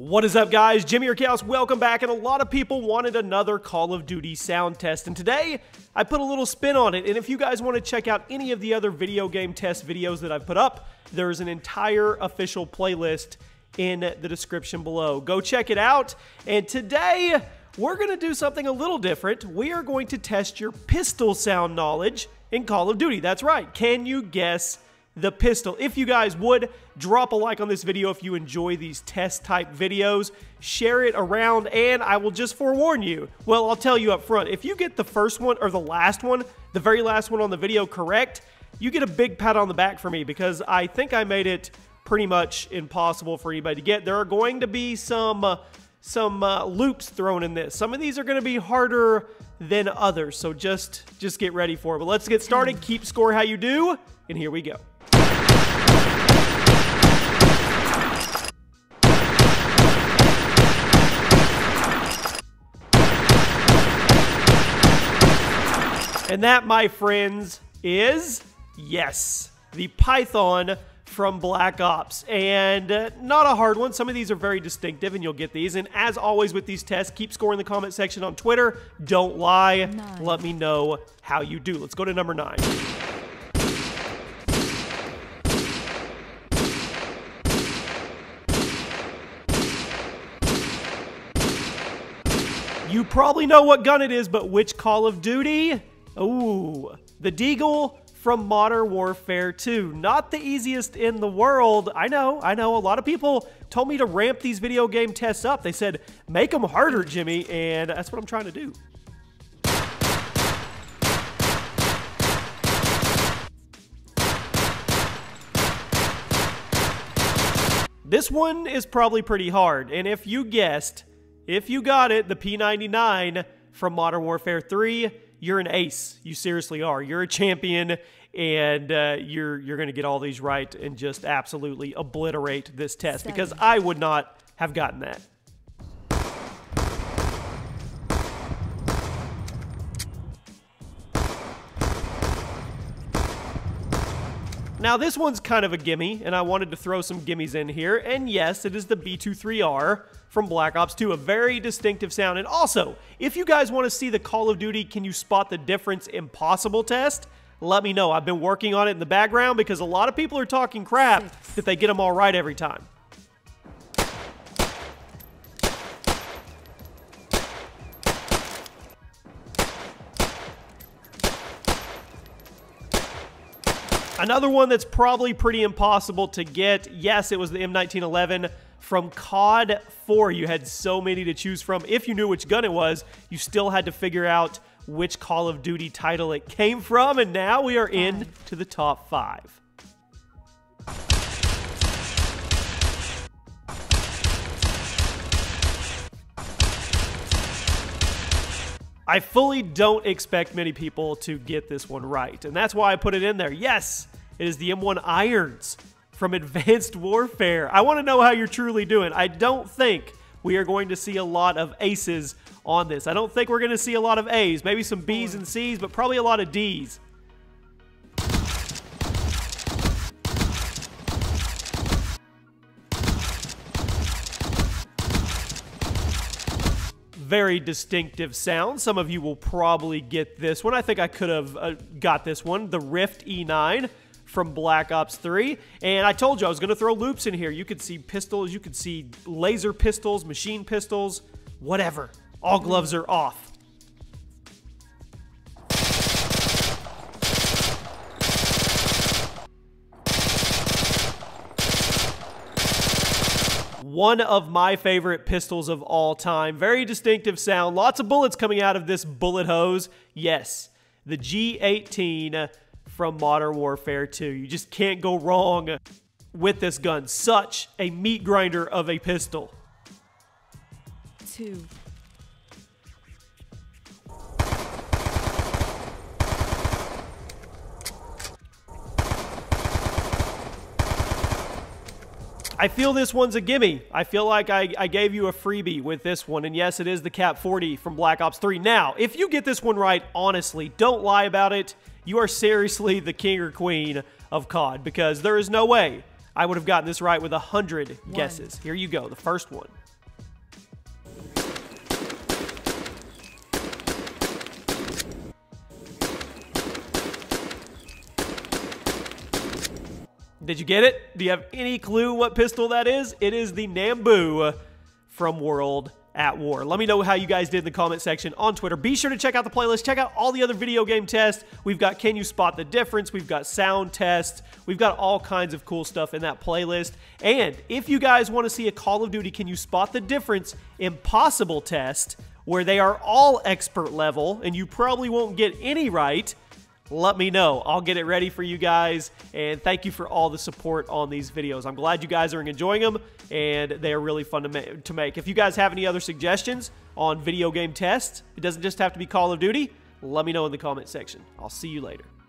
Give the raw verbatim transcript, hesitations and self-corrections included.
What is up, guys? Jimmy or Chaos, welcome back, and a lot of people wanted another Call of Duty sound test, and today I put a little spin on it. And if you guys want to check out any of the other video game test videos that I've put up, there's an entire official playlist in the description below. Go check it out. And today we're going to do something a little different. We are going to test your pistol sound knowledge in Call of Duty. That's right. Can you guess the pistol? If you guys would, drop a like on this video if you enjoy these test type videos, share it around, and I will just forewarn you, well, I'll tell you up front, if you get the first one or the last one, the very last one on the video correct, you get a big pat on the back for me, because I think I made it pretty much impossible for anybody to get. There are going to be some uh, some uh, loops thrown in this. Some of these are going to be harder than others, so just just get ready for it. But let's get started. Keep score how you do, and here we go. And that, my friends, is, yes, the Python from Black Ops. And uh, not a hard one. Some of these are very distinctive, and you'll get these. And as always with these tests, keep score in the comment section on Twitter. Don't lie. Nine. Let me know how you do. Let's go to number nine. You probably know what gun it is, but which Call of Duty? Ooh, the Deagle from Modern Warfare two. Not the easiest in the world. I know, I know. A lot of people told me to ramp these video game tests up. They said, make them harder, Jimmy, and that's what I'm trying to do. This one is probably pretty hard, and if you guessed, if you got it, the P ninety-nine from Modern Warfare three, you're an ace. You seriously are. You're a champion, and uh, you're you're going to get all these right and just absolutely obliterate this test, Seven. Because I would not have gotten that. Now, this one's kind of a gimme, and I wanted to throw some gimmies in here. And yes, it is the B twenty-three R from Black Ops two, a very distinctive sound. And also, if you guys want to see the Call of Duty Can You Spot the Difference Impossible test, let me know. I've been working on it in the background because a lot of people are talking crap Six. that they get them all right every time. Another one that's probably pretty impossible to get. Yes, it was the M nineteen eleven from C O D four. You had so many to choose from. If you knew which gun it was, you still had to figure out which Call of Duty title it came from. And now we are in to the top five. I fully don't expect many people to get this one right, and that's why I put it in there. Yes, it is the M one Irons from Advanced Warfare. I want to know how you're truly doing. I don't think we are going to see a lot of aces on this. I don't think we're going to see a lot of A's. Maybe some B's and C's, but probably a lot of D's. Very distinctive sound. Some of you will probably get this one. I think I could have uh, got this one. The Rift E nine from Black Ops three. And I told you I was going to throw loops in here. You could see pistols. You could see laser pistols, machine pistols, whatever. All gloves are off. One of my favorite pistols of all time. Very distinctive sound. Lots of bullets coming out of this bullet hose. Yes, the G eighteen from Modern Warfare two. You just can't go wrong with this gun. Such a meat grinder of a pistol. Two. I feel this one's a gimme. I feel like I, I gave you a freebie with this one. And yes, it is the Cap forty from Black Ops three. Now, if you get this one right, honestly, don't lie about it. You are seriously the king or queen of C O D, because there is no way I would have gotten this right with one hundred guesses. Here you go, the first one. Did you get it? Do you have any clue what pistol that is? It is the Nambu from World at War. Let me know how you guys did in the comment section on Twitter. Be sure to check out the playlist. Check out all the other video game tests. We've got Can You Spot the Difference? We've got sound tests. We've got all kinds of cool stuff in that playlist. And if you guys want to see a Call of Duty Can You Spot the Difference Impossible test, where they are all expert level and you probably won't get any right, let me know. I'll get it ready for you guys, and thank you for all the support on these videos. I'm glad you guys are enjoying them, and they are really fun to, ma to make. If you guys have any other suggestions on video game tests, it doesn't just have to be Call of Duty, let me know in the comment section. I'll see you later.